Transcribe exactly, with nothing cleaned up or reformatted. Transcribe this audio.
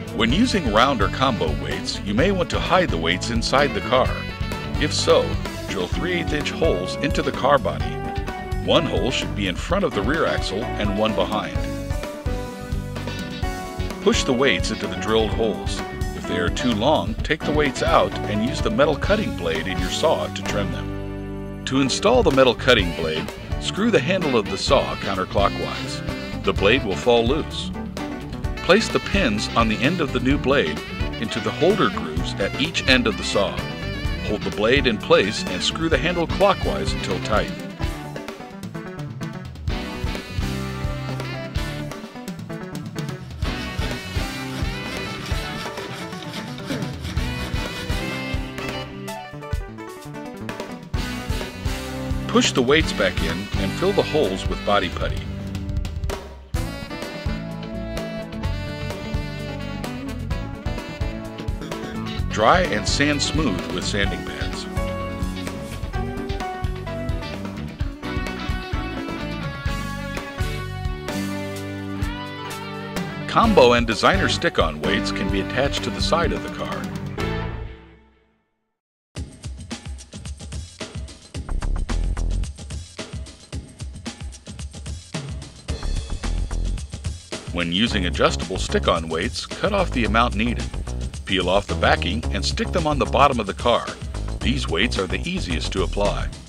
When using round or combo weights, you may want to hide the weights inside the car. If so, drill three eighths inch holes into the car body. One hole should be in front of the rear axle and one behind. Push the weights into the drilled holes. If they are too long, take the weights out and use the metal cutting blade in your saw to trim them. To install the metal cutting blade, screw the handle of the saw counterclockwise. The blade will fall loose. Place the pins on the end of the new blade into the holder grooves at each end of the saw. Hold the blade in place and screw the handle clockwise until tight. Push the weights back in and fill the holes with body putty. Dry and sand smooth with sanding pads. Combo and designer stick-on weights can be attached to the side of the car. When using adjustable stick-on weights, cut off the amount needed. Peel off the backing and stick them on the bottom of the car. These weights are the easiest to apply.